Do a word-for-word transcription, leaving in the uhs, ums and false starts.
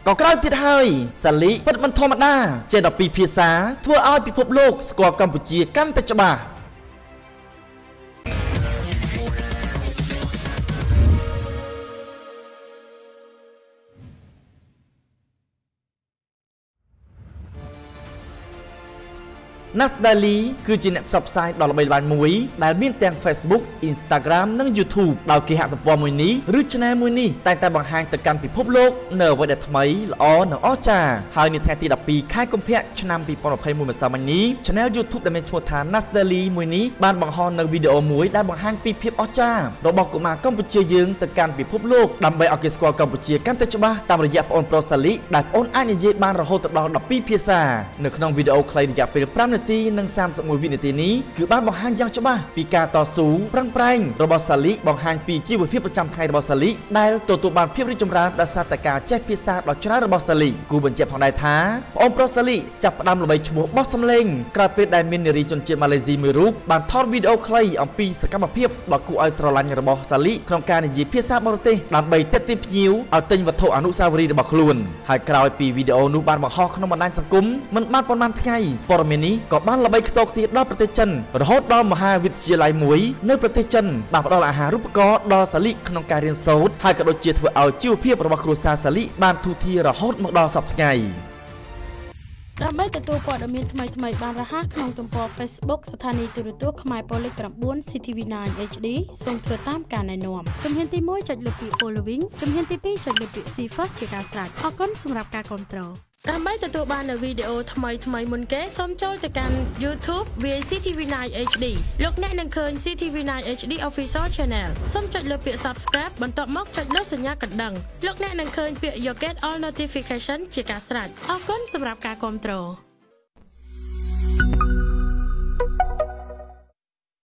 ក៏ក្រោយទៀតហើយសាលីពិតមិនធម្មតាចេះដល់ពីភាសាធ្វើឲ្យពិភពលោកស្គាល់កម្ពុជាកាន់តែច្បាស់Nasdali គឺជាអ្នកផ្សព្វផ្សាយដ៏ល្បីល្បាញមួយដែលមានទាំង Facebook, Instagram និង YouTube ដោយគេហទំព័រមួយនេះឬ Channel មួយនេះតែងតែបង្ហាញទៅកាន់ពិភពលោកនៅអ្វីដែលថ្មីល្អនិងអស្ចារ្យហើយនៅថ្ងៃទីដប់ពីរខែកុម្ភៈឆ្នាំពីរពាន់ยี่สิบเอ็ดម្សិលមិញនេះ Channel YouTube ដែលមានឈ្មោះថា Nasdali មួយនេះបានបង្ហោះនៅវីដេអូមួយដែលបង្ហាញពីភាពអស្ចារ្យរបស់កុមារកម្ពុជាយើងទៅកាន់ពិភពលោកដើម្បីឲ្យគេស្គាល់កម្ពុជាកាន់តែច្បាស់តាមរយៈប្អូនប្រុសសាលីដែលប្អូនអាចនិយាយបានរហូតដល់ដប់ពីរភាសានៅក្នុងវីដេអូខ្លីរយៈពេលfiveនាទីនិងសាមសិបមួយវិនាទីនេះគឺបានបង្ហាញយ៉ាងច្បាស់ពីការតស៊ូប្រឹងប្រែងរបស់សាលីបង្ហាញពីជីវភាពប្រចាំថ្ងៃរបស់សាលីដែលទទួលបានភាពរីកចម្រើនដោយសារតែការចេះភាសាដ៏ច្រើនរបស់សាលីគូបញ្ជាក់ផងដែរថាប្អូនប្រុសសាលីចាប់ផ្ដើមល្បីឈ្មោះបោះសម្លេងក្រោយពេលដែលមាននារីជនជាតិម៉ាឡេស៊ីមួយរូបបានថតវីដេអូខ្លីអំពីសកម្មភាពដ៏គួរឲ្យស្រឡាញ់របស់សាលីក្នុងការនិយាយភាសាបរទេសដើម្បីទាក់ទាញភ្ញៀវឲ្យទិញវត្ថុអនុស្សាវរីយ៍របស់ខ្លួនហើយក្រោយពីវីដេអូនោះបានបង្ហោះក្នុងបណ្ដាញសង្គមមិនបានប៉ុន្មានថ្ងៃព័ត៌មាននេះក៏បានល្បីខ្ទោទៀតដល់ប្រទេសចិនរហូតដល់មហាវិទ្យាល័យមួយនៅប្រទេសចិនបានផ្ដល់អាហារូបករណ៍ដល់សាលីក្នុងការរៀនសូត្រហើយក៏ដូចជាធ្វើឲ្យជីវភាពរបស់គ្រួសារសាលីបានធូរធាររហូតមកដល់សប្តាហ៍ថ្ងៃដើម្បីទទួលព័ត៌មានថ្មីៗបានរហ័សក្នុងទំព័រ Facebook ស្ថានីយទូរទស្សន៍ខ្មែរប៉ូលីសnine ซี ที វី nine เอช ดี សូមធ្វើតាមការណែនាំជំហានទីoneចុចលើពាក្យ Following ជំហានទីtwoចុចលើពាក្យ See First ជាការស្រេចអរគុណសម្រាប់ការគាំទ្រដើម្បីទទួលបាននូវវីដេអូថ្មីថ្មីមុនគេសូមចូលទៅកាន់ YouTube វា ซี ที វី nine เอช ดี លោកអ្នកនឹងឃើញ ซี ที វី nine เอช ดี Official Channel សូមចុចលើពាក្យ Subscribe បន្ទាប់មកចុចលើសញ្ញាកណ្ដឹងលោកអ្នកនឹងឃើញពាក្យ You Get All Notification ជាការស្រេចអរគុណសម្រាប់ការគាំទ្រ